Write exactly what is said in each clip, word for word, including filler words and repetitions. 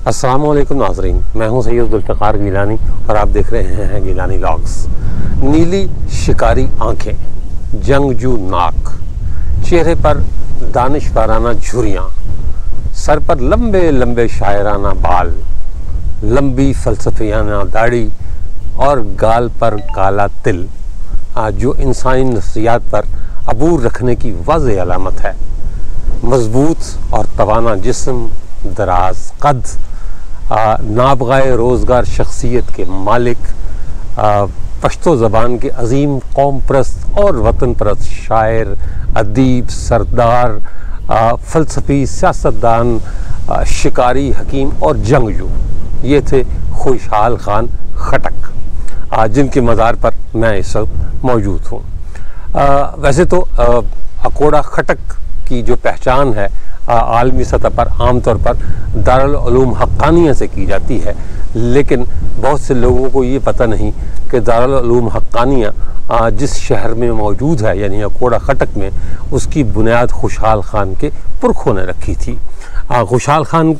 अस्सलामुअलैकुम नाज़रीन, मैं हूं सैयद जुल्फ़िकार गिलानी और आप देख रहे हैं गिलानी व्लॉग्स। नीली शिकारी आंखें, जंगजू नाक, चेहरे पर दानिशवाराना झुर्रियाँ, सर पर लंबे लंबे शायराना बाल, लंबी फ़लसफ़ियाना दाढ़ी और गाल पर काला तिल, जो इंसानी नफ्सियात पर अबूर रखने की वाज़ेह अलामत है। मज़बूत और तवाना जिस्म, दराज कद, नाबगाए रोज़गार शख्सियत के मालिक, पश्तो ज़बान के अजीम कौम परस्त और वतन परस्त शायर, अदीब, सरदार, फ़लसफ़ी, सियासतदान, शिकारी, हकीम और जंगजू, ये थे खुशहाल खान खटक, जिनके मज़ार पर मैं इस वक्त मौजूद हूँ। वैसे तो अकोड़ा खटक की जो पहचान है आलमी सतह पर आमतौर पर दारुल उलूम हक्कानिया से की जाती है, लेकिन बहुत से लोगों को ये पता नहीं कि दारुल उलूम हक्कानिया जिस शहर में मौजूद है यानी अकोड़ा खटक में, उसकी बुनियाद खुशहाल खान के पुरखों ने रखी थी। खुशहाल खान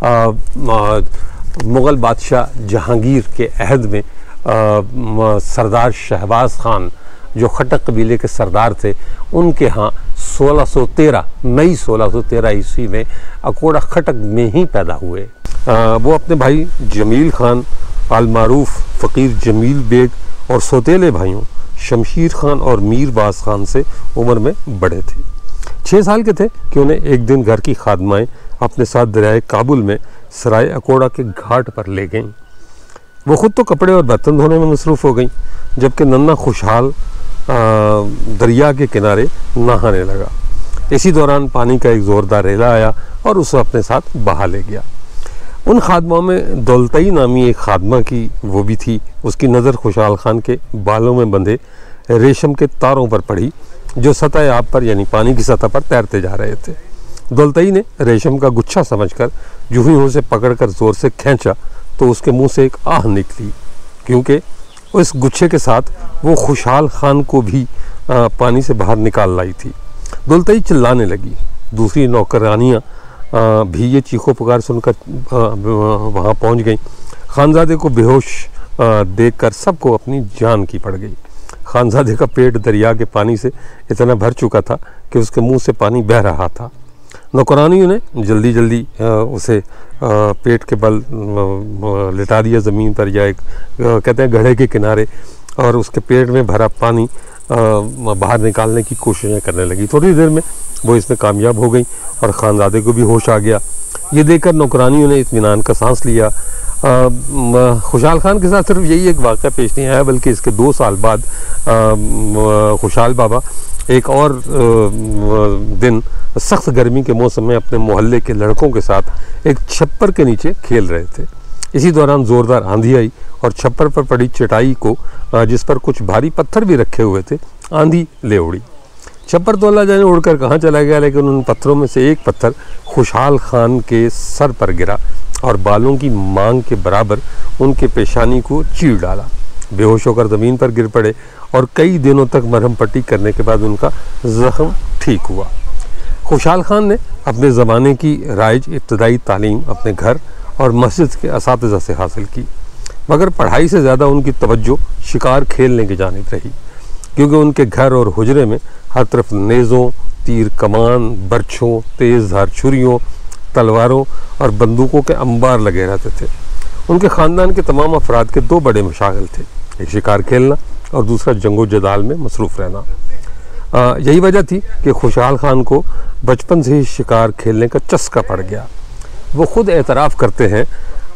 मुग़ल बादशाह जहांगीर के अहद में आ, सरदार शहबाज खान जो खटक कबीले के सरदार थे, उनके यहाँ सोलह सौ तेरह मई सोलह सौ तेरह ईस्वी में अकोड़ा खटक में ही पैदा हुए। आ, वो अपने भाई जमील खान, अलमारूफ फ़कीर जमील बेग और सौतेले भाइयों शमशीर खान और मीर बाज खान से उम्र में बड़े थे। छः साल के थे कि उन्हें एक दिन घर की खादमाएँ अपने साथ दरियाए काबुल में सराय अकोड़ा के घाट पर ले गईं। वो ख़ुद तो कपड़े और बर्तन धोने में मसरूफ़ हो गई, जबकि नन्ना खुशहाल दरिया के किनारे नहाने लगा। इसी दौरान पानी का एक ज़ोरदार रेला आया और उसे अपने साथ बहा ले गया। उन खादमाओं में दौलतई नामी एक खादमा की वो भी थी। उसकी नज़र खुशहाल खान के बालों में बंधे रेशम के तारों पर पड़ी जो सतह आब पर यानी पानी की सतह पर तैरते जा रहे थे। दौलतई ने रेशम का गुच्छा समझकर जो ही उसे पकड़कर ज़ोर से खींचा तो उसके मुंह से एक आह निकली, क्योंकि उस गुच्छे के साथ वो खुशहाल खान को भी आ, पानी से बाहर निकाल लाई थी। दौलतई चिल्लाने लगी। दूसरी नौकरानियाँ भी ये चीखों पुकार सुनकर वहाँ पहुँच गईं। खानज़ादे को बेहोश देखकर सबको अपनी जान की पड़ गई। खानज़ादे का पेट दरिया के पानी से इतना भर चुका था कि उसके मुंह से पानी बह रहा था। नौकरानियों ने जल्दी जल्दी उसे पेट के बल लिटा दिया ज़मीन पर या एक कहते हैं घड़े के किनारे, और उसके पेट में भरा पानी बाहर निकालने की कोशिशें करने लगी। थोड़ी देर में वो इसमें कामयाब हो गई और खानज़ादे को भी होश आ गया। ये देखकर नौकरानियों ने इत्मीनान का सांस लिया। खुशहाल खान के साथ सिर्फ यही एक वाक़या पेश नहीं आया, बल्कि इसके दो साल बाद खुशहाल बाबा एक और दिन सख्त गर्मी के मौसम में अपने मोहल्ले के लड़कों के साथ एक छप्पर के नीचे खेल रहे थे। इसी दौरान ज़ोरदार आंधी आई और छप्पर पर पड़ी चटाई को, जिस पर कुछ भारी पत्थर भी रखे हुए थे, आंधी ले उड़ी। छप्पर तो अल्लाह जाने उड़कर कहाँ चला गया, लेकिन उन पत्थरों में से एक पत्थर खुशहाल खान के सर पर गिरा और बालों की मांग के बराबर उनके पेशानी को चीर डाला। बेहोश होकर ज़मीन पर गिर पड़े और कई दिनों तक मरहम पट्टी करने के बाद उनका ज़ख्म ठीक हुआ। खुशहाल खान ने अपने ज़माने की राइज इब्तदाई तालीम अपने घर और मस्जिद के असातिज़ा से हासिल की, मगर पढ़ाई से ज़्यादा उनकी तवज्जो शिकार खेलने की जानिब रही, क्योंकि उनके घर और हुजरे में हर तरफ नेज़ों, तीर कमान, बर्छों, तेज़ धार छुरियों, तलवारों और बंदूकों के अंबार लगे रहते थे। उनके ख़ानदान के तमाम अफराद के दो बड़े मशागिल थे, एक शिकार खेलना और दूसरा जंगो जदाल में मसरूफ़ रहना। आ, यही वजह थी कि खुशहाल खान को बचपन से ही शिकार खेलने का चस्का पड़ गया। वो ख़ुद एतराफ़ करते हैं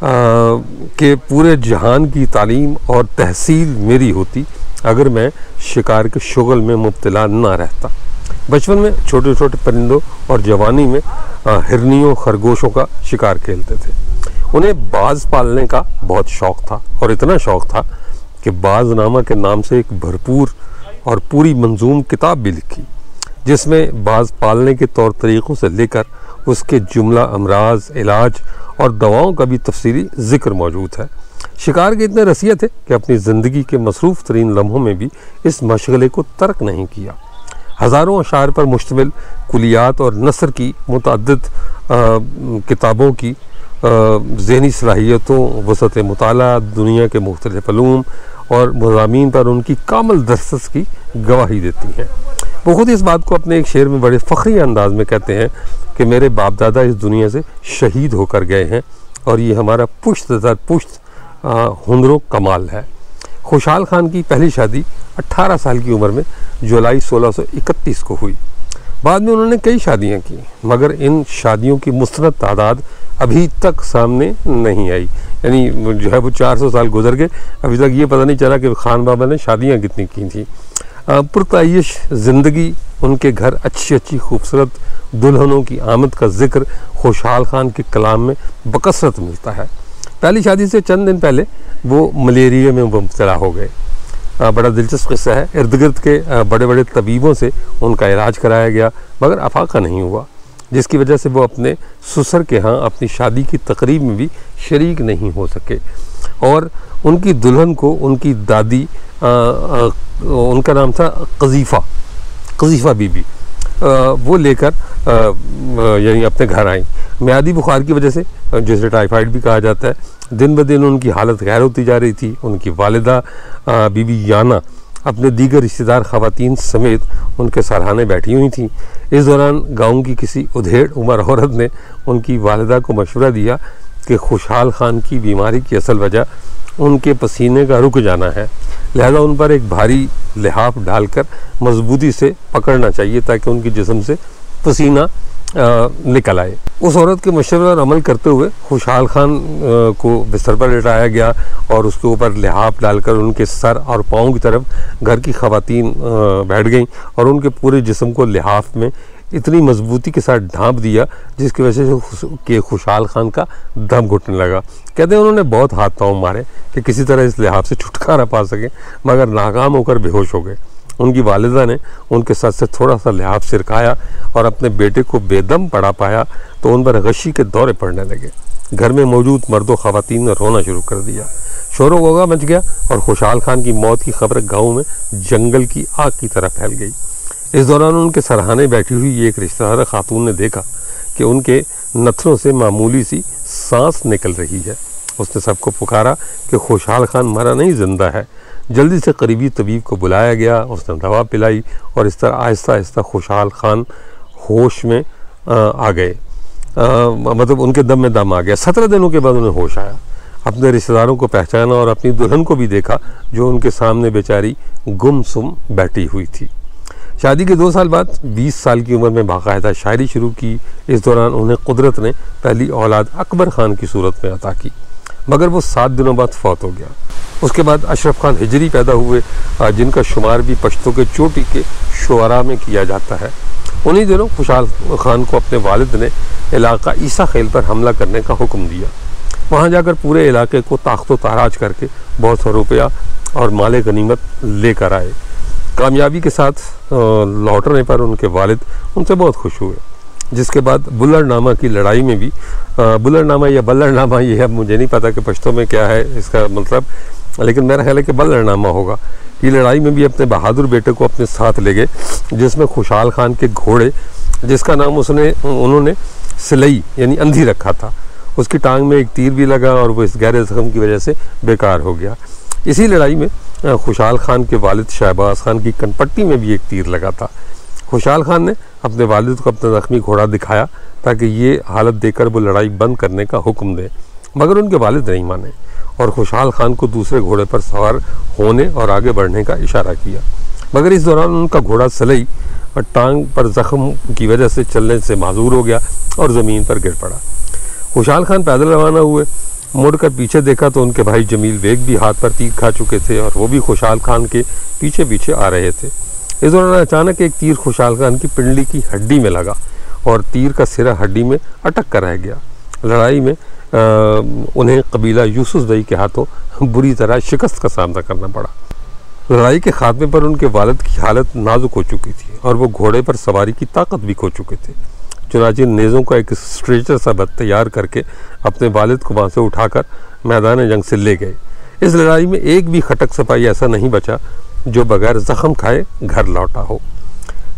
कि पूरे जहान की तालीम और तहसील मेरी होती अगर मैं शिकार के शुगल में मुब्तला ना रहता। बचपन में छोटे छोटे परिंदों और जवानी में हिरनियों, खरगोशों का शिकार खेलते थे। उन्हें बाज पालने का बहुत शौक़ था, और इतना शौक़ था कि बाज़नामा के नाम से एक भरपूर और पूरी मंजूम किताब भी लिखी, जिसमें बाज पालने के तौर तरीक़ों से लेकर उसके जुमला अमराज, इलाज और दवाओं का भी तफसीली ज़िक्र मौजूद है। शिकार के इतने रसिया थे कि अपनी ज़िंदगी के मसरूफ़ तरीन लम्हों में भी इस मशगले को तर्क नहीं किया। हज़ारों अशार पर मुश्तमिल कुलियात और नसर की मुतअद्दिद किताबों की ज़हनी सलाहियतों, वसअत मुताला, दुनिया के मुख्तलिफ अलूम और मज़ामीन पर उनकी कामल दस्तरस की गवाही देती हैं। वो खुद इस बात को अपने एक शेर में बड़े फ़ख्री अंदाज में कहते हैं कि मेरे बाप दादा इस दुनिया से शहीद होकर गए हैं और ये हमारा पुश्त दर पुश्त हुनर कमाल है। खुशहाल खान की पहली शादी अट्ठारह साल की उम्र में जुलाई सोलह सौ इकतीस को हुई। बाद में उन्होंने कई शादियां की, मगर इन शादियों की मुस्तनद तादाद अभी तक सामने नहीं आई। यानी जो है वो चार सौ साल गुजर गए, अभी तक ये पता नहीं चला कि खान बाबा ने शादियां कितनी की थी। पुरताइश ज़िंदगी, उनके घर अच्छी अच्छी खूबसूरत दुल्हनों की आमद का जिक्र खुशहाल खान के कलाम में बकसरत मिलता है। पहली शादी से चंद दिन पहले वो मलेरिया में मुब्तला हो गए। बड़ा दिलचस्प किस्सा है। इर्द गिर्द के बड़े बड़े तबीबों से उनका इलाज कराया गया, मगर अफाका नहीं हुआ, जिसकी वजह से वो अपने ससुर के यहाँ अपनी शादी की तकरीब में भी शरीक नहीं हो सके। और उनकी दुल्हन को उनकी दादी, आ, आ, उनका नाम था कज़ीफ़ा कज़ीफ़ा बीबी, वो लेकर यानी अपने घर आई। म्यादी बुखार की वजह से, जिसे टाइफाइड भी कहा जाता है, दिन ब दिन उनकी हालत गैर होती जा रही थी। उनकी वालिदा बीबी याना अपने दीगर रिश्तेदार ख़वातीन समेत उनके सराहने बैठी हुई थीं। इस दौरान गाँव की किसी उधेड़ उम्र औरत ने उनकी वालिदा को मशवरा दिया कि खुशहाल खान की बीमारी की असल वजह उनके पसीने का रुक जाना है, लिहाजा उन पर एक भारी लिहाफ डालकर मजबूती से पकड़ना चाहिए ताकि उनके जिस्म से पसीना आ, निकल आए। उस औरत के मशवरे पर अमल करते हुए खुशहाल खान आ, को बिस्तर पर लेटाया गया और उसके ऊपर लिहाफ डालकर उनके सर और पाँव की तरफ घर की ख़वातीन बैठ गईं और उनके पूरे जिस्म को लिहाफ में इतनी मजबूती के साथ ढांप दिया जिसकी वजह से कि खुशहाल खान का दम घुटने लगा। कहते हैं उन्होंने बहुत हाथ पाँव मारे कि किसी तरह इस लिहाफ से छुटकारा पा सके, मगर नाकाम होकर बेहोश हो गए। उनकी वालिदा ने उनके साथ से थोड़ा सा लिहाफ सिरकाया और अपने बेटे को बेदम पड़ा पाया तो उन पर गशी के दौरे पड़ने लगे। घर में मौजूद मर्दों ख़वातीन ने रोना शुरू कर दिया। शोर गोगा मच गया और खुशहाल खान की मौत की खबर गाँव में जंगल की आग की तरह फैल गई। इस दौरान उनके सराहने बैठी हुई एक रिश्तेदार खातून ने देखा कि उनके नथनों से मामूली सी सांस निकल रही है। उसने सबको पुकारा कि खुशहाल खान मरा नहीं, जिंदा है। जल्दी से करीबी तबीब को बुलाया गया, उसने दवा पिलाई और इस तरह आहिस्ता आहिस्ता खुशहाल खान होश में आ, आ गए, मतलब उनके दम में दम आ गया। सत्रह दिनों के बाद उन्हें होश आया। अपने रिश्तेदारों को पहचाना और अपनी दुल्हन को भी देखा जो उनके सामने बेचारी गुमसुम बैठी हुई थी। शादी के दो साल बाद बीस साल की उम्र में बाकायदा शायरी शुरू की। इस दौरान उन्हें कुदरत ने पहली औलाद अकबर खान की सूरत में अता की, मगर वो सात दिनों बाद फौत हो गया। उसके बाद अशरफ खान हिजरी पैदा हुए, जिनका शुमार भी पश्तो के चोटी के शुअरा में किया जाता है। उन्हीं दिनों खुशहाल खान को अपने वालिद ने इलाका ईसा खेल पर हमला करने का हुक्म दिया। वहाँ जाकर पूरे इलाके को ताख्तो ताराज करके बहुत सा रुपया और माले गनीमत लेकर आए। कामयाबी के साथ लौटने पर उनके वालिद उनसे बहुत खुश हुए, जिसके बाद बुल्लरनामा की लड़ाई में भी, बुल्लरनामा या बल्लरनामा ये अब मुझे नहीं पता कि पश्तो में क्या है इसका मतलब, लेकिन मेरा ख्याल है कि बल्लरनामा होगा, कि लड़ाई में भी अपने बहादुर बेटे को अपने साथ ले गए, जिसमें खुशहाल खान के घोड़े, जिसका नाम उसने उन्होंने सिलई यानी अंधी रखा था, उसकी टांग में एक तीर भी लगा और वो इस गहरे जख्म की वजह से बेकार हो गया। इसी लड़ाई में खुशहाल खान के वालिद शहबाज खान की कनपट्टी में भी एक तीर लगा था। खुशहाल खान ने अपने वालिद को अपना ज़ख्मी घोड़ा दिखाया ताकि ये हालत देकर वो लड़ाई बंद करने का हुक्म दे, मगर उनके वालिद नहीं माने और खुशहाल खान को दूसरे घोड़े पर सवार होने और आगे बढ़ने का इशारा किया, मगर इस दौरान उनका घोड़ा सलई और टांग पर जख्म की वजह से चलने से माजूर हो गया और ज़मीन पर गिर पड़ा। खुशहाल खान पैदल रवाना हुए। मुड़कर पीछे देखा तो उनके भाई जमील बेग भी हाथ पर तीर खा चुके थे और वो भी खुशहाल खान के पीछे पीछे आ रहे थे। इस दौरान अचानक एक तीर खुशहाल खान की पिंडली की हड्डी में लगा और तीर का सिरा हड्डी में अटक कर रह गया। लड़ाई में आ, उन्हें कबीला यूसुफ दई के हाथों बुरी तरह शिकस्त का सामना करना पड़ा। लड़ाई के खात्मे पर उनके वालिद की हालत नाजुक हो चुकी थी और वो घोड़े पर सवारी की ताकत भी खो चुके थे। चुनांचे नेज़ों का एक स्ट्रेचर सा बद तैयार करके अपने वालिद को वहाँ से उठाकर मैदान जंग से ले गए। इस लड़ाई में एक भी खटक सिपाही ऐसा नहीं बचा जो बगैर ज़ख्म खाए घर लौटा हो।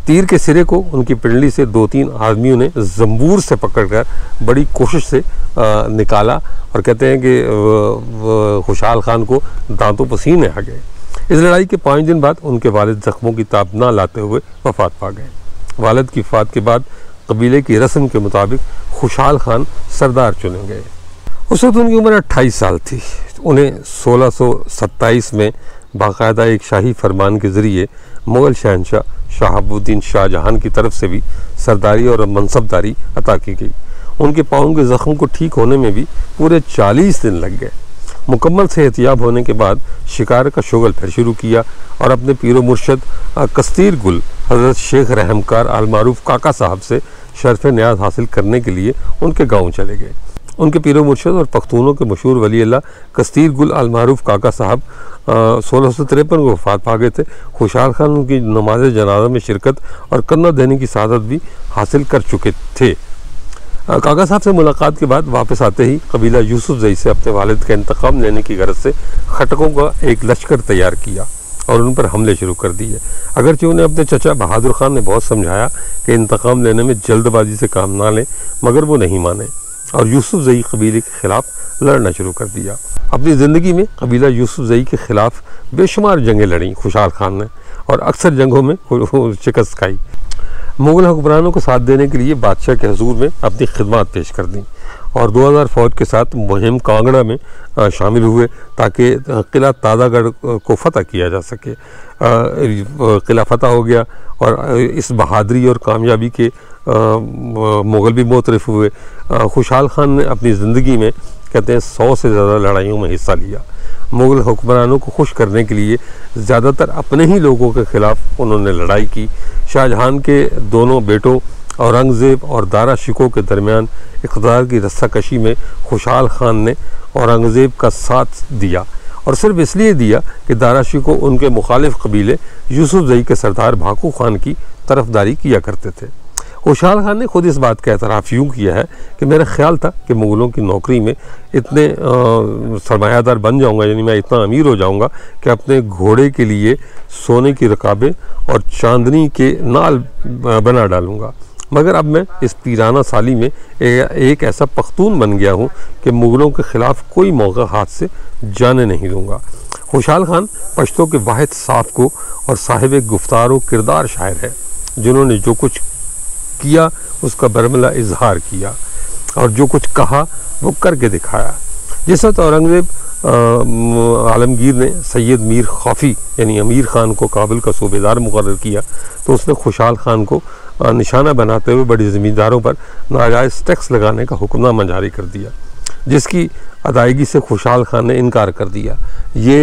तीर के सिरे को उनकी पिंडली से दो तीन आदमियों ने जंबूर से पकड़कर बड़ी कोशिश से आ, निकाला और कहते हैं कि खुशहाल खान को दांतों पसीने आ गए। इस लड़ाई के पाँच दिन बाद उनके वालिद ज़ख्मों की ताब ना लाते हुए वफ़ात पा गए। वालिद की वफ़ात के बाद कबीले की रस्म के मुताबिक खुशहाल खान सरदार चुने गए। उस वक्त उनकी उम्र अट्ठाईस साल थी। उन्हें सोलह सौ सत्ताईस में बाकायदा एक शाही फरमान के ज़रिए मुग़ल शहनशाह शहाबुद्दीन शाहजहां की तरफ से भी सरदारी और मनसबदारी अता की गई। उनके पाँव के ज़ख्म को ठीक होने में भी पूरे चालीस दिन लग गए। मुकम्मल सेहतियाब होने के बाद शिकार का शुगल फिर शुरू किया और अपने पीरो मुर्शद कस्तीर गुल हज़रत शेख रहमकार आलमारूफ काका साहब से शर्फ न्याज हासिल करने के लिए उनके गाँव चले गए। उनके पीरो मुर्शद और पख्तूनों के मशहूर वली अल्लाह कस्तीर गुल आलमारूफ काका साहब सोलह सौ तिरपन को वफ़ात पा गए थे। खुशहाल खान उनकी नमाज जनाजा में शिरकत और कन्ना देने की सआदत भी हासिल कर चुके थे। काका साहब से मुलाकात के बाद वापस आते ही कबीला यूसुफ जई से अपने वालिद का इंतकाम लेने की गरज से खटकों का एक लश्कर तैयार किया और उन पर हमले शुरू कर दिए। अगरचे उन्हें अपने चचा बहादुर खान ने बहुत समझाया कि इंतकाम लेने में जल्दबाजी से काम ना लें, मगर वो नहीं माने और यूसुफ जई कबीले के ख़िलाफ़ लड़ना शुरू कर दिया। अपनी ज़िंदगी में कबीला यूसुफ जई के ख़िलाफ़ बेशुमार जंगें लड़ी खुशहाल खान ने और अक्सर जंगों में शिकस्त खाई। मुग़ल हुक्मरानों को साथ देने के लिए बादशाह के हजूर में अपनी खिदमत पेश कर दी और दो हज़ार फ़ौज के साथ मुहिम कांगड़ा में शामिल हुए ताकि किला तादागढ़ को फ़तह किया जा सके। किला फ़तह हो गया और इस बहादरी और कामयाबी के मुग़ल भी मोतरफ़ हुए। खुशहाल खान ने अपनी ज़िंदगी में कहते हैं सौ से ज़्यादा लड़ाइयों में हिस्सा लिया। मुग़ल हुक्मरानों को खुश करने के लिए ज़्यादातर अपने ही लोगों के ख़िलाफ़ उन्होंने लड़ाई की। शाहजहां के दोनों बेटों औरंगज़ेब और दारा शिकोह के दरमियान इक़्तिदार की रस्साकशी में खुशहाल खान ने औरंगज़ेब का साथ दिया और सिर्फ इसलिए दिया कि दारा शिकोह उनके मुखालिफ कबीले यूसुफ जई के सरदार भाकू खान की तरफदारी किया करते थे। खुशहाल खान ने खुद इस बात का एतराफ़ यूँ किया है कि मेरा ख्याल था कि मुग़लों की नौकरी में इतने सरमायादार बन जाऊँगा, यानी मैं इतना अमीर हो जाऊँगा कि अपने घोड़े के लिए सोने की रकाबें और चांदनी के नाल बना डालूँगा, मगर अब मैं इस पीराना साली में एक ऐसा पख्तून बन गया हूँ कि मुग़लों के ख़िलाफ़ कोई मौका हाथ से जाने नहीं दूँगा। खुशहाल खान पश्तो के वाहिद साफ़ को और साहिब गुफ्तार व किरदार शायर है, जिन्होंने जो कुछ किया उसका बरमला इजहार किया और जो कुछ कहा वो करके दिखाया। जिस वक्त औरंगज़ेब आलमगीर ने सैयद मीर खाफ़ी यानी अमीर ख़ान को काबुल का सूबेदार मुकर्रर किया तो उसने खुशहाल खान को निशाना बनाते हुए बड़ी ज़मींदारों पर नाजायज़ टैक्स लगाने का हुक्मनामा जारी कर दिया, जिसकी अदायगी से खुशहाल खान ने इनकार कर दिया। ये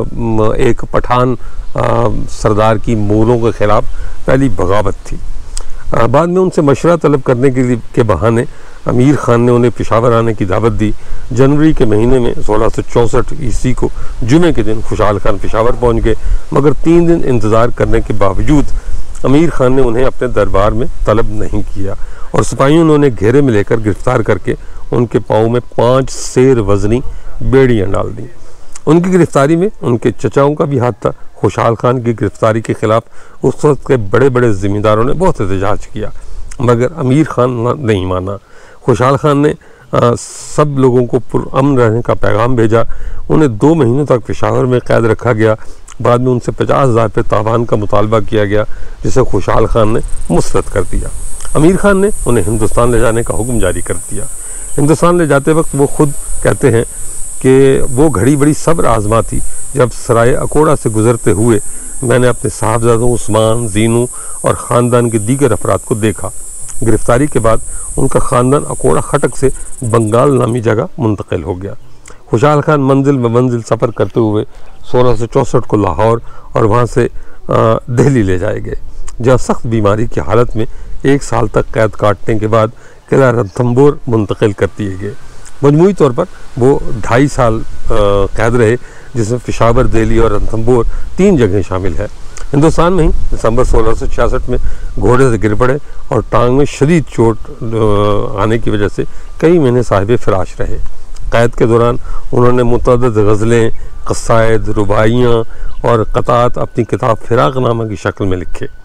एक पठान सरदार की मुग़लों के ख़िलाफ़ पहली बगावत थी। बाद में उनसे मशवरा तलब करने के लिए के बहाने अमीर ख़ान ने उन्हें पेशावर आने की दावत दी। जनवरी के महीने में सोलह सौ चौंसठ ईस्वी को जुमे के दिन खुशहाल खान पेशावर पहुंच गए, मगर तीन दिन इंतज़ार करने के बावजूद अमीर ख़ान ने उन्हें अपने दरबार में तलब नहीं किया और सिपाहियों ने उन्हें घेरे में लेकर गिरफ़्तार करके उनके पाँव में पाँच सेर वज़नी बेड़ियाँ डाल दी। उनकी गिरफ़्तारी में उनके चचाओं का भी हाथ था। खुशहाल खान की गिरफ़्तारी के ख़िलाफ़ उस वक्त के बड़े बड़े ज़मींदारों ने बहुत एहतजाज किया, मगर अमीर ख़ान नहीं माना। खुशहाल खान ने आ, सब लोगों को पुरअमन रहने का पैगाम भेजा। उन्हें दो महीनों तक पेशावर में कैद रखा गया। बाद में उनसे पचास हज़ार रुपये तावान का मुतालबा किया गया, जिसे खुशहाल खान ने मुस्तरद कर दिया। अमीर ख़ान ने उन्हें हिंदुस्तान ले जाने का हुक्म जारी कर दिया। हिंदुस्तान ले जाते वक्त वो खुद कहते हैं कि वो घड़ी बड़ी सब्र आजमा थी जब सराय अकोड़ा से गुज़रते हुए मैंने अपने साहबजादों उस्मान, जीनू और ख़ानदान के दीगर अफराद को देखा। गिरफ़्तारी के बाद उनका ख़ानदान अकोड़ा खटक से बंगाल नामी जगह मुंतकिल हो गया। खुशहाल खान मंजिल ब मंजिल सफ़र करते हुए सोलह सौ चौंसठ को लाहौर और वहाँ से दिल्ली ले जाए गए, जहाँ सख्त बीमारी की हालत में एक साल तक कैद काटने के बाद किला रणथंभौर मुंतकिल कर दिए गए। मजमूई तौर पर वो ढाई साल कैद रहे, जिसमें पेशावर, दिल्ली और रणथंभौर तीन जगह शामिल है। हिंदुस्तान में ही दिसंबर सोलह सौ छियासठ में घोड़े से गिर पड़े और टांग में शदीद चोट आने की वजह से कई महीने साहिब फिराश रहे। कैद के दौरान उन्होंने मुतअद्दिद गज़लें, कसायद, रुबाइयाँ और क़तात अपनी किताब फिराक़नामा की शक्ल में लिखे।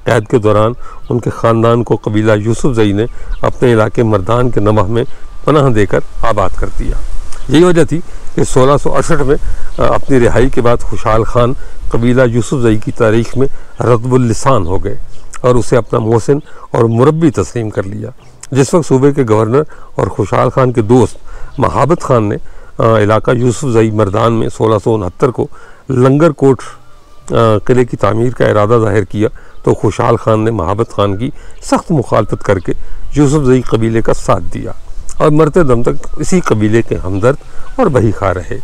कैद के दौरान उनके ख़ानदान को कबीला यूसुफजई ने अपने इलाके मर्दान के नवाह में पनाह देकर आबाद कर दिया। यही वजह थी कि सोलह सौ अड़सठ में अपनी रिहाई के बाद खुशहाल खान कबीला यूसुफजई की तारीख में रतबुल लिसान हो गए और उसे अपना मोहसिन और मुरब्बी तस्लीम कर लिया। जिस वक्त सूबे के गवर्नर और खुशहाल खान के दोस्त महाबत खान ने इलाका यूसुफजई मर्दान में सोलह सौ उनहत्तर को लंगर कोट किले की तामीर का इरादा जाहिर किया तो खुशहाल खान ने महाबत खान की सख्त मुखालफत करके यूसुफजई कबीले का साथ दिया और मरते दम तक इसी कबीले के हमदर्द और बही खा रहे।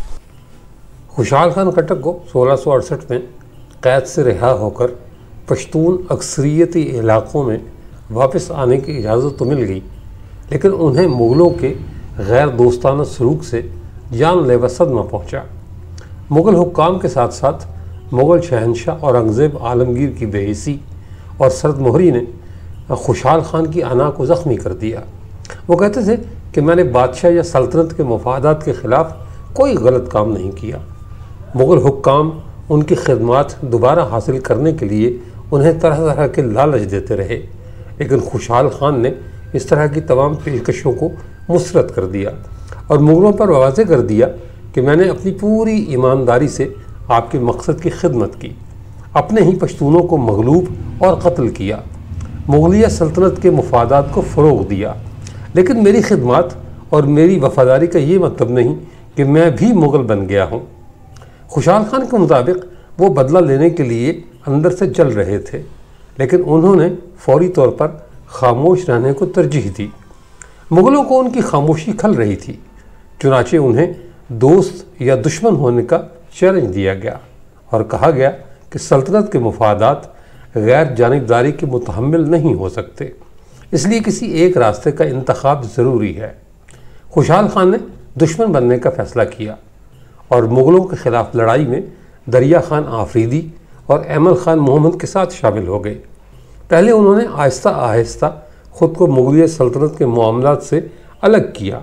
खुशहाल खान खट्टक को सोलह सौ अड़सठ में कैद से रिहा होकर पश्तून अक्सरियती इलाक़ों में वापस आने की इजाज़त तो मिल गई, लेकिन उन्हें मुग़लों के गैर दोस्ताना सलूक से जानलेवा सदमा पहुँचा। मुग़ल हुक्काम के साथ साथ मुग़ल शहनशाह औरंगज़ेब आलमगीर की बेइज्जती और सरदमोहरी ने खुशहाल खान की अना को ज़ख्मी कर दिया। वो कहते थे कि मैंने बादशाह या सल्तनत के मफादात के ख़िलाफ़ कोई गलत काम नहीं किया। मुग़ल हुक्काम उनकी खिदमात दोबारा हासिल करने के लिए उन्हें तरह तरह के लालच देते रहे, लेकिन खुशहाल खान ने इस तरह की तमाम पेशकशों को मुस्तरद कर दिया और मुग़लों पर वाज़ेह कर दिया कि मैंने अपनी पूरी ईमानदारी से आपके मकसद की खिदमत की, अपने ही पश्तूनों को मगलूब और कत्ल किया, मुग़लिया सल्तनत के मफादात को फ़रोग़ दिया, लेकिन मेरी खिदमत और मेरी वफ़ादारी का ये मतलब नहीं कि मैं भी मुग़ल बन गया हूँ। खुशहाल खान के मुताबिक वो बदला लेने के लिए अंदर से जल रहे थे, लेकिन उन्होंने फौरी तौर पर खामोश रहने को तरजीह दी। मुग़लों को उनकी खामोशी खल रही थी, चुनाचे उन्हें दोस्त या दुश्मन होने का चैलेंज दिया गया और कहा गया कि सल्तनत के मफादात गैर जानिबदारी के मुतहम्मिल नहीं हो सकते, इसलिए किसी एक रास्ते का इंतखाब ज़रूरी है। खुशहाल खान ने दुश्मन बनने का फ़ैसला किया और मुग़लों के ख़िलाफ़ लड़ाई में दरिया खान आफरीदी और अमल खान मोहम्मद के साथ शामिल हो गए। पहले उन्होंने आहिस्ता आहिस्ता ख़ुद को मुग़लिया सल्तनत के मामलात से अलग किया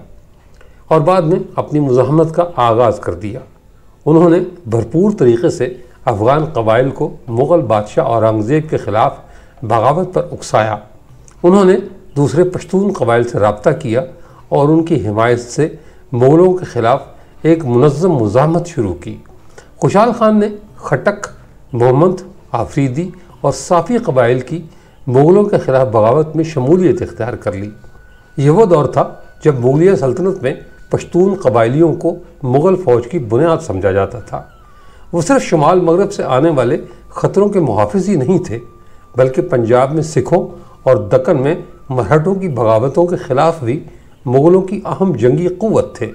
और बाद में अपनी मुज़ाहमत का आगाज़ कर दिया। उन्होंने भरपूर तरीक़े से अफ़गान कबाइल को मुग़ल बादशाह औरंगज़ेब के ख़िलाफ़ बगावत पर उकसाया। उन्होंने दूसरे पश्तून कबाइल से रब्ता किया और उनकी हिमायत से मुग़लों के ख़िलाफ़ एक मुनज़्ज़म मुज़ाहमत शुरू की। खुशहाल खान ने खटक, मोहम्मद, आफरीदी और साफ़ी कबाइल की मुग़लों के ख़िलाफ़ बगावत में शमूलियत इख्तियार कर ली। यह वो दौर था जब मुग़लिया सल्तनत में पश्तून कबाइलियों को मुग़ल फ़ौज की बुनियाद समझा जाता था। वो सिर्फ शुमाल मगरब से आने वाले ख़तरों के मुहाफ़िज़ ही नहीं थे, बल्कि पंजाब में सिखों और दक्कन में मराठों की बगावतों के ख़िलाफ़ भी मुग़लों की अहम जंगी क़ुव्वत थे।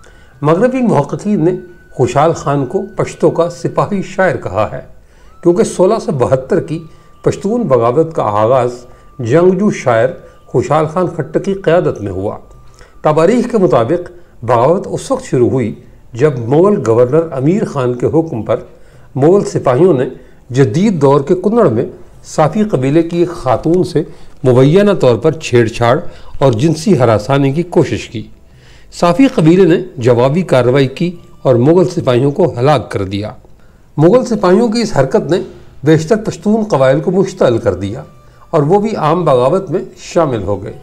मगरबी मुहक़्क़ीन ने खुशहाल खान को पश्तो का सिपाही शायर कहा है, क्योंकि सोलह सौ बहत्तर की पश्तून बगावत का आगाज़ जंगजू शायर खुशहाल खान खट्टक की क़यादत में हुआ। तवारीख़ के मुताबिक बगावत उस वक्त शुरू हुई जब मुग़ल गवर्नर अमीर खान के हुक्म पर मुग़ल सिपाहियों ने जदीद दौर के कुन्नड़ में साफ़ी कबीले की एक खातून से मुबैना तौर पर छेड़छाड़ और जिनसी हरासानी की कोशिश की। साफ़ी कबीले ने जवाबी कार्रवाई की और मुग़ल सिपाहियों को हलाक कर दिया। मुग़ल सिपाहियों की इस हरकत ने बेशतर पश्तून कबाइल को मुश्तअल कर दिया और वो भी आम बगावत में शामिल हो गए।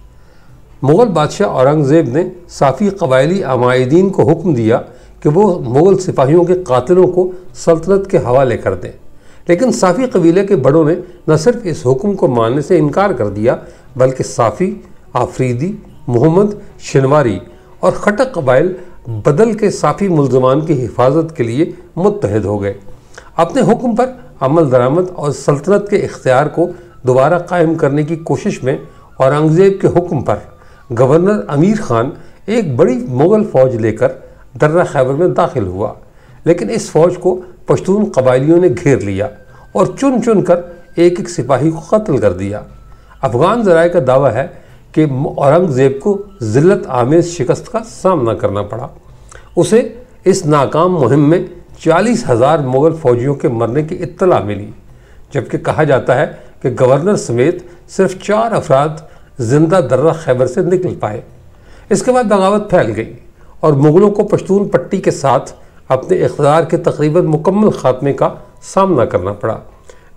मुग़ल बादशाह औरंगज़ेब ने साफ़ी कबाइली अमायदीन को हुक्म दिया कि वो मुग़ल सिपाहियों के कातिलों को सल्तनत के हवाले कर दें, लेकिन साफ़ी कबीले के बड़ों ने न सिर्फ इस हुक्म को मानने से इनकार कर दिया, बल्कि साफ़ी, आफरीदी, मोहम्मद, शनवारी और खटक कबाइल बदल के साफ़ी मुल्ज़मान की हिफाजत के लिए मुत्तहद हो गए। अपने हुक्म पर अमल दरामद और सल्तनत के इख्तियार को दोबारा कायम करने की कोशिश में औरंगज़ेब के हुक्म पर गवर्नर अमीर खान एक बड़ी मुग़ल फ़ौज लेकर दर्रा खैबर में दाखिल हुआ, लेकिन इस फ़ौज को पश्तून कबाइलियों ने घेर लिया और चुन चुन कर एक एक सिपाही को कत्ल कर दिया। अफ़गान ज़राए का दावा है कि औरंगज़ेब को ज़िल्लत आमेज़ शिकस्त का सामना करना पड़ा। उसे इस नाकाम मुहिम में चालीस हज़ार मुग़ल फ़ौजियों के मरने की इत्तला मिली, जबकि कहा जाता है कि गवर्नर समेत सिर्फ चार अफराद जिंदा दर्रा खैबर से निकल पाए। इसके बाद बगावत फैल गई और मुग़लों को पश्तून पट्टी के साथ अपने इक़्तिदार के तकरीबन मुकम्मल ख़ात्मे का सामना करना पड़ा।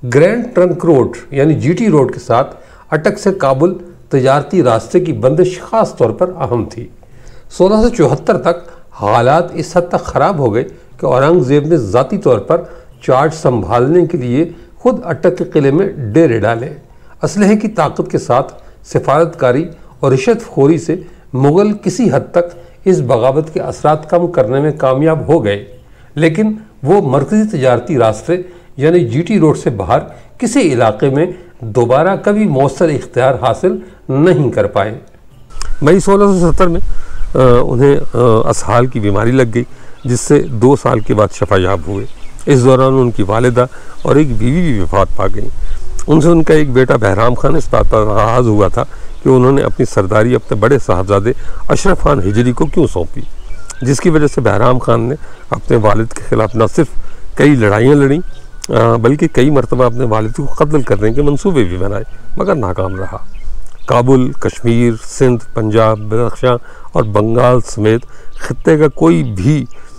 ग्रैंड ट्रंक रोड यानी जीटी रोड के साथ अटक से काबुल तजारती रास्ते की बंदिश खास तौर पर अहम थी। सोलह सौ चौहत्तर तक हालात इस हद तक ख़राब हो गए कि औरंगज़ेब ने ज़ाती तौर पर चार्ज संभालने के लिए खुद अटक के किले में डेरे डाले। असलहे की ताकत के साथ सिफारतकारी और रिश्वतखोरी से मुग़ल किसी हद तक इस बगावत के असरात कम करने में कामयाब हो गए, लेकिन वो मरकज़ी तजारती रास्ते यानी जीटी रोड से बाहर किसी इलाके में दोबारा कभी मौसर इख्तियार हासिल नहीं कर पाए। मई सोलह सौ सत्तर में आ, उन्हें आ, असहाल की बीमारी लग गई, जिससे दो साल के बाद शफायाब हुए। इस दौरान उनकी वालिदा और एक बीवी भी वफात पा गई। उनसे उनका एक बेटा बहराम खान इस बात पर नाराज़ हुआ था कि उन्होंने अपनी सरदारी अपने बड़े साहबजादे अशरफ खान हिजरी को क्यों सौंपी, जिसकी वजह से बहराम खान ने अपने वालिद के ख़िलाफ़ न सिर्फ कई लड़ाइयाँ लड़ी बल्कि कई मरतबा अपने वालिद को कत्ल करने के मंसूबे भी बनाए, मगर नाकाम रहा। काबुल, कश्मीर, सिंध, पंजाब, बदख्शां और बंगाल समेत खित्ते का कोई भी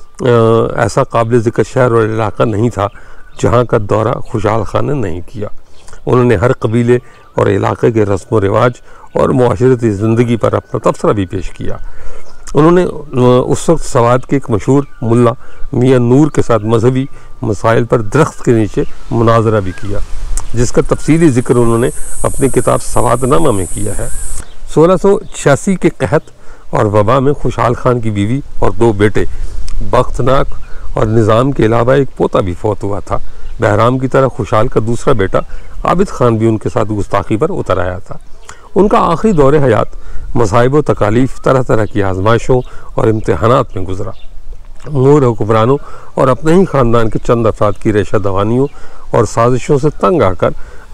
आ, ऐसा काबिल ज़िक्र शहर और इलाका नहीं था जहाँ का दौरा खुशहाल खान ने नहीं किया। उन्होंने हर कबीले और इलाके के रस्म व रिवाज और मुआशरती ज़िंदगी पर अपना तबसरा भी पेश किया। उन्होंने उस वक्त सवात के एक मशहूर मुल्ला मियाँ नूर के साथ मजहबी मसाइल पर दरख्त के नीचे मुनाजरा भी किया, जिसका तफसीली ज़िक्र उन्होंने अपनी किताब सवातनामा में किया है। सोलह सौ छियासी के कहत और वबा में खुशहाल खान की बीवी और दो बेटे बख्तनाक और निज़ाम के अलावा एक पोता भी फौत हुआ था। बहराम की तरह खुशहाल का दूसरा बेटा आबिद खान भी उनके साथ गुस्ताखी पर उतर आया था। उनका आखिरी दौर हयात मसाइब व तकालीफ, तरह तरह की आजमाइशों और इम्तहानात में गुजरा। मूर हुक्मरानों और अपने ही ख़ानदान के चंद अफराद की रेशा दवानियों और साजिशों से तंग आकर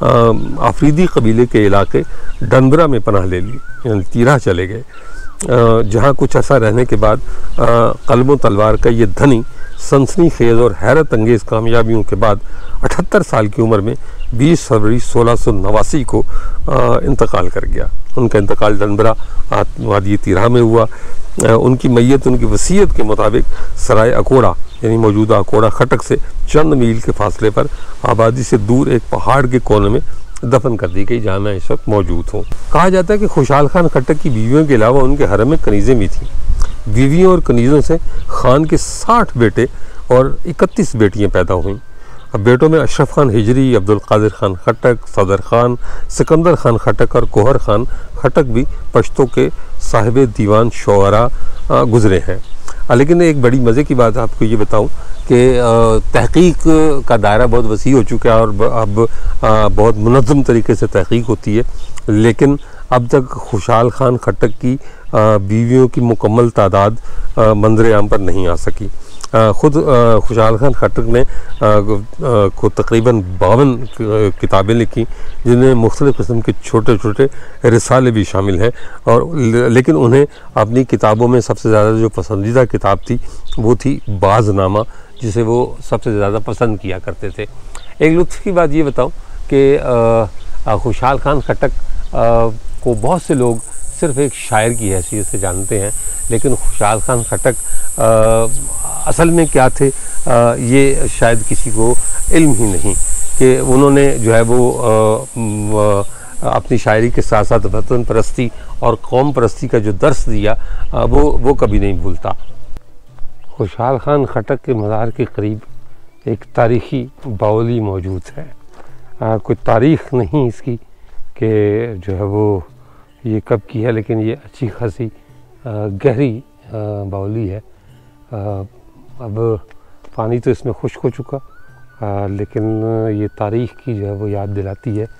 आफरीदी कबीले के इलाके डनबरा में पनाह ले ली, यानी तीरा चले गए, जहाँ कुछ अर्सा रहने के बाद कलम तलवार का ये धनी सनसनी खेज़ और हैरत अंगेज़ कामयाबियों के बाद अठहत्तर साल की उम्र में बीस फरवरी सोलह सौ नवासी को इंतकाल कर गया। उनका इंतकाल डनबरा वादी तीरा में हुआ। उनकी मैयत उनकी वसीयत के मुताबिक सराय अकोड़ा यानी मौजूदा अकोड़ा खटक से चंद मील के फासले पर आबादी से दूर एक पहाड़ के कोने में दफन कर दी गई, जहाँ मैं इस वक्त मौजूद हूँ। कहा जाता है कि खुशहाल खान खट्टक की बीवियों के अलावा उनके हरम में कनीज़ें भी थीं। बीवियों और कनीज़ों से खान के साठ बेटे और इकतीस बेटियाँ पैदा हुईं। अब बेटों में अशरफ खान हिजरी, अब्दुल कादिर खान खट्टक, सदर खान, सिकंदर खान खट्टक और कोहर खान खट्टक भी पश्तो के साहिब दीवान शोअरा गुज़रे हैं। लेकिन एक बड़ी मज़े की बात आपको ये बताऊं कि तहक़ीक़ का दायरा बहुत वसी हो चुका है और अब बहुत मुनज़्ज़म तरीके से तहक़ीक़ होती है, लेकिन अब तक खुशहाल खान खट्टक की बीवियों की मुकम्मल तादाद मंज़र आम पर नहीं आ सकी। ख़ुद खुशहाल खान खट्टक ने को तकरीबन बावन किताबें लिखी, जिनमें मुख्तलिफ़ किस्म के छोटे छोटे रिसाले भी शामिल हैं, और लेकिन उन्हें अपनी किताबों में सबसे ज़्यादा जो पसंदीदा किताब थी वो थी बाज़नामा, जिसे वो सबसे ज़्यादा पसंद किया करते थे। एक लुत्फ़ की बात ये बताऊँ कि खुशहाल खान खट्टक को बहुत से लोग सिर्फ़ एक शायर की हैसियत से जानते हैं, लेकिन खुशहाल खान खट्टक असल में क्या थे आ, ये शायद किसी को इल्म ही नहीं कि उन्होंने जो है वो आ, अपनी शायरी के साथ साथ वतन परस्ती और कौम परस्ती का जो दर्स दिया आ, वो वो कभी नहीं भूलता। खुशहाल खान खट्टक के मज़ार के करीब एक तारीख़ी बावली मौजूद है। आ, कोई तारीख़ नहीं इसकी कि जो है वो ये कब की है, लेकिन ये अच्छी खासी गहरी बावली है। आ, अब पानी तो इसमें खुश्क हो चुका, आ, लेकिन ये तारीख़ की जो है वो याद दिलाती है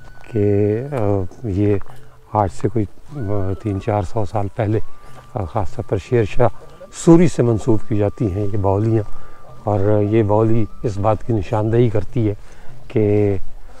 कि ये आज से कोई तीन चार सौ साल पहले ख़ास तौर पर शेर शाह सूरी से मंसूब की जाती हैं ये बावलियाँ, और ये बावली इस बात की निशानदेही करती है कि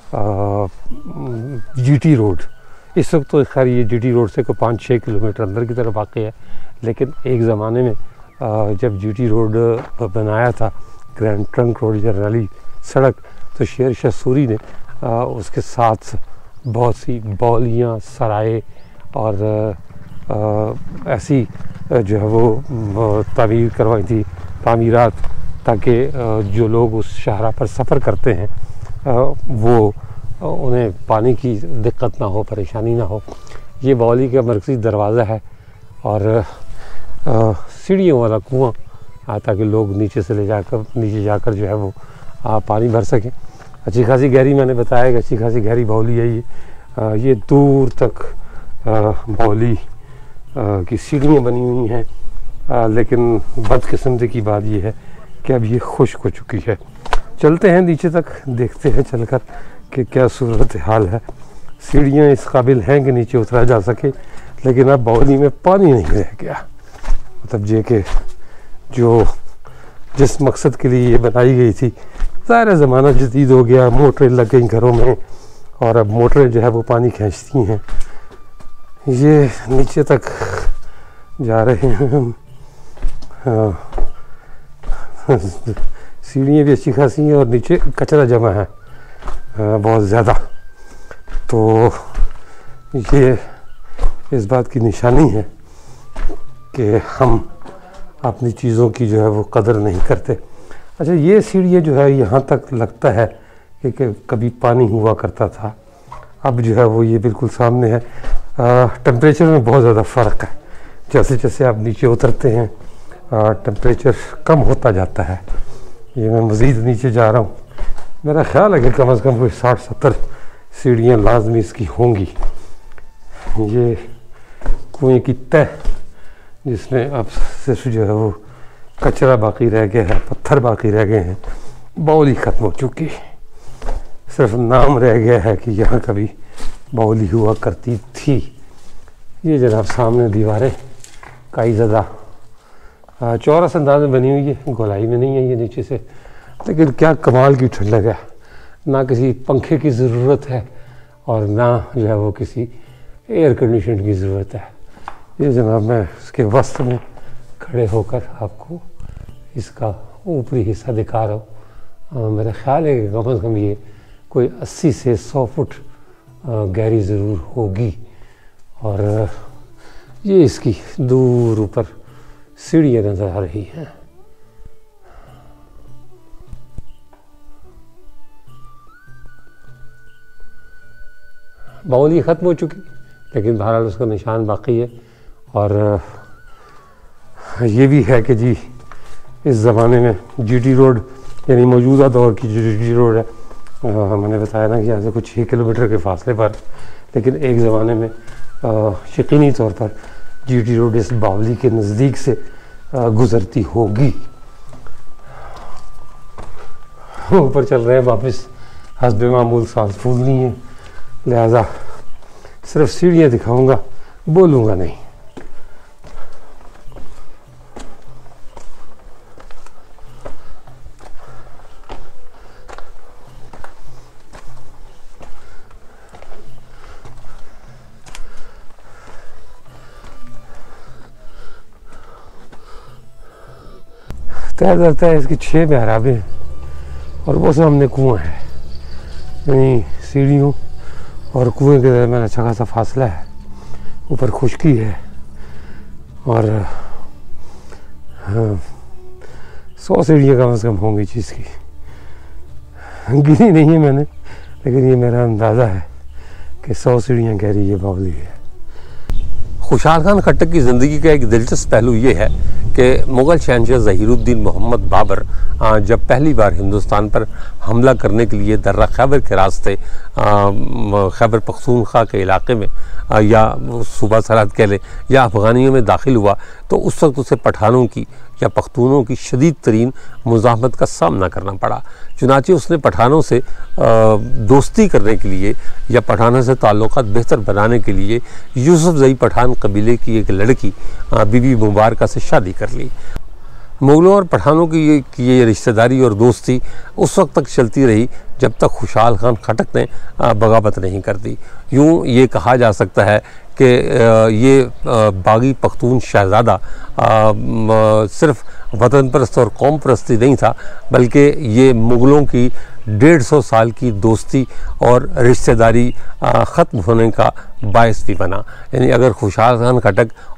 जीटी रोड इस वक्त तो खैर ये जीटी रोड से कोई पाँच छः किलोमीटर अंदर की तरफ वाक़ है, लेकिन एक ज़माने में जब जीटी रोड बनाया था, ग्रैंड ट्रंक रोड जर्नली सड़क, तो शेर शाह सूरी ने उसके साथ बहुत सी बावलियाँ, सराय और ऐसी जो है वो तामीर करवाई थी, तामीरात, ताकि जो लोग उस शाहरा पर सफ़र करते हैं वो उन्हें पानी की दिक्कत ना हो, परेशानी ना हो। ये बावली का मरकज़ी दरवाज़ा है और सीढ़ियों वाला कुआँ, ताकि लोग नीचे से ले जाकर नीचे जाकर जो है वो आ, पानी भर सकें। अच्छी खासी गहरी, मैंने बताया कि अच्छी खासी गहरी बावली है ये। आ, ये दूर तक बावली की सीढ़ियाँ बनी हुई हैं, आ, लेकिन बदकिस्मती की बात यह है कि अब ये खुश्क हो चुकी है। चलते हैं नीचे तक, देखते हैं चलकर कि क्या सूरत हाल है। सीढ़ियाँ इस काबिल हैं कि नीचे उतरा जा सके, लेकिन अब बावली में पानी नहीं रह गया। मतलब ये कि जो जिस मकसद के लिए ये बनाई गई थी, सारा ज़माना जदीद हो गया, मोटरें लग गई घरों में और अब मोटरें जो है वो पानी खींचती हैं। ये नीचे तक जा रहे हैं हम। सीढ़ियाँ भी अच्छी खासी हैं और नीचे कचरा जमा है बहुत ज़्यादा। तो ये इस बात की निशानी है कि हम अपनी चीज़ों की जो है वो कदर नहीं करते। अच्छा, ये सीढ़ियाँ जो है यहाँ तक लगता है कि, कि कभी पानी हुआ करता था, अब जो है वो ये बिल्कुल सामने है। टेम्परेचर में बहुत ज़्यादा फ़र्क है, जैसे जैसे आप नीचे उतरते हैं टेम्परेचर कम होता जाता है। ये मैं मज़ीद नीचे जा रहा हूँ, मेरा ख़्याल है कि कम से कम कोई साठ सत्तर सीढ़ियाँ लाजमी इसकी होंगी। ये कुएँ की तह जिसमें अब सिर्फ जो है वो कचरा बाकी रह गया है, पत्थर बाकी रह गए हैं, बावली ख़त्म हो चुकी, सिर्फ नाम रह गया है कि यहाँ कभी बावली हुआ करती थी। ये जनाब सामने दीवारें काई ज़्यादा चौरस अंदाज में बनी हुई है, गोलाई में नहीं है ये नीचे से, लेकिन क्या कमाल की ठंडक है। ना किसी पंखे की ज़रूरत है और ना जो है वो किसी एयर कंडीशन की ज़रूरत है। ये जनाब मैं इसके वस्त में खड़े होकर आपको इसका ऊपरी हिस्सा दिखा रहा हूँ। मेरा ख़्याल है कि कम से कम ये कोई अस्सी से सौ फुट गहरी ज़रूर होगी। और ये इसकी दूर ऊपर सीढ़ियाँ नज़र आ रही हैं। बावली ख़त्म हो चुकी, लेकिन बहरहाल उसका निशान बाकी है। और ये भी है कि जी इस ज़माने में जीटी रोड, यानी मौजूदा दौर की जो जीटी रोड है, आ, मैंने बताया ना कि यहाँ से कुछ छः किलोमीटर के फासले पर, लेकिन एक ज़माने में यकीनी तौर पर जीटी रोड इस बावली के नज़दीक से आ, गुज़रती होगी। ऊपर चल रहे हैं वापस, हस्बे मामूल सांस फूलनी है, लिहाजा सिर्फ सीढ़ियाँ दिखाऊंगा, बोलूँगा नहीं। तय करता है इसकी छः महराबें हैं और वो सामने कुआं है, यानी सीढ़ियों और कुएं के दरमियान अच्छा खासा फासला है। ऊपर खुशकी है और हाँ, सौ सीढ़ियाँ कम से कम होंगी चीज़ की, गिनी नहीं है मैंने, लेकिन ये मेरा अंदाज़ा है कि सौ सीढ़ियाँ गहरी ये बावली है। खुशहाल खान खट्टक की ज़िंदगी का एक दिलचस्प पहलू ये है कि मुग़ल शहंशाह ज़हीरुद्दीन मोहम्मद बाबर जब पहली बार हिंदुस्तान पर हमला करने के लिए दर्रा खैबर के रास्ते खैबर पख्तूनख्वा के इलाके में या सूबा सरहद कह लें या अफ़गानियों में दाखिल हुआ, तो उस वक्त उसे पठानों की या पख्तूनों की शदीद तरीन मुज़ाहमत का सामना करना पड़ा। चुनांचे उसने पठानों से दोस्ती करने के लिए या पठानों से ताल्लुक़ात बेहतर बनाने के लिए यूसुफ ज़ई पठान कबीले की एक लड़की बीबी मुबारका से शादी कर ली। मुग़लों और पठानों की ये की ये रिश्तेदारी और दोस्ती उस वक्त तक चलती रही जब तक खुशहाल खान खट्टक ने बगावत नहीं कर दी। यूँ ये कहा जा सकता है कि ये बागी पख्तून शहज़ादा सिर्फ़ वतन परस्त और कौम परस्ती नहीं था, बल्कि ये मुग़लों की डेढ़ सौ साल की दोस्ती और रिश्तेदारी ख़त्म होने का बायस भी बना। यानी अगर खुशहाल खान खट्टक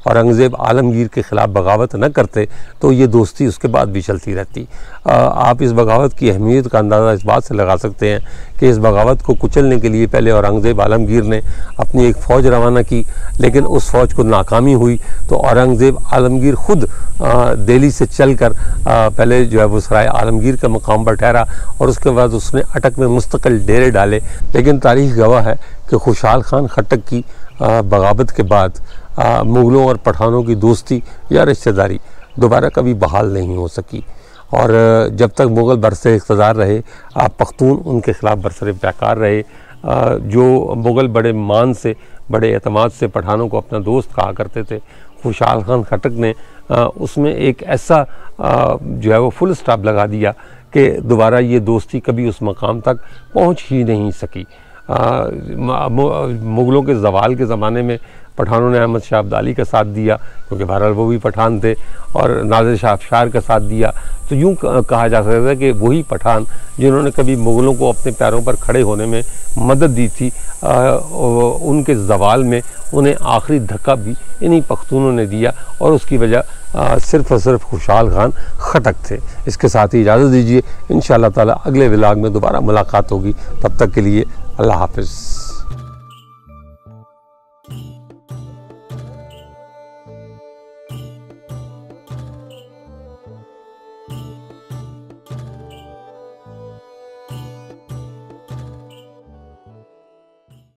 औरंगज़ेब आलमगीर के ख़िलाफ़ बगावत न करते तो ये दोस्ती उसके बाद भी चलती रहती। आप इस बगावत की अहमियत का अंदाज़ा इस बात से लगा सकते हैं कि इस बगावत को कुचलने के लिए पहले औरंगज़ेब आलमगीर ने अपनी एक फ़ौज रवाना की, लेकिन उस फ़ौज को नाकामी हुई तो औरंगज़ेब आलमगीर ख़ुद दिल्ली से चल कर पहले जो है वो सराय आलमगीर के मकाम पर ठहरा और उसके बाद उसने अटक में मुस्तकिल डेरे डाले। लेकिन तारीख़ गवाह है कि खुशहाल खान खट्टक की बगावत के बाद मुग़लों और पठानों की दोस्ती या रिश्तेदारी दोबारा कभी बहाल नहीं हो सकी, और जब तक मुग़ल बरसर इक़्तिदार रहे पख्तून उनके ख़िलाफ़ बरसर पैकार रहे। जो मुग़ल बड़े मान से, बड़े एतमाद से पठानों को अपना दोस्त कहा करते थे, खुशहाल खान खट्टक ने उसमें एक ऐसा जो है वो फुल स्टॉप लगा दिया कि दोबारा ये दोस्ती कभी उस मकाम तक पहुंच ही नहीं सकी। मुग़लों के ज़वाल के ज़माने में पठानों ने अहमद शाह अब्दाली का साथ दिया, क्योंकि बहरहाल वो भी पठान थे, और नादिर शाह अफशार का साथ दिया। तो यूँ कहा जा सकता है कि वही पठान जिन्होंने कभी मुग़लों को अपने पैरों पर खड़े होने में मदद दी थी, आ, उनके ज़वाल में उन्हें आखिरी धक्का भी इन्हीं पख्तूनों ने दिया, और उसकी वजह सिर्फ़ और सिर्फ खुशहाल खान खट्टक थे। इसके साथ ही इजाज़त दीजिए, इंशाअल्लाह ताला अगले व्लॉग में दोबारा मुलाकात होगी। तब तक के लिए अल्लाह हाफ़िज़।